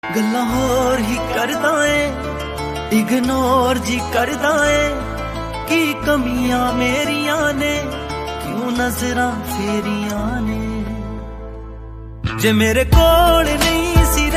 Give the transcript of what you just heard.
गल्लां होर ही करदा ऐ, इग्नोर जी करदा ऐ। की कमियां मेरियां ने, क्यों नजरां फेरियां ने। जे मेरे कोल नहीं सी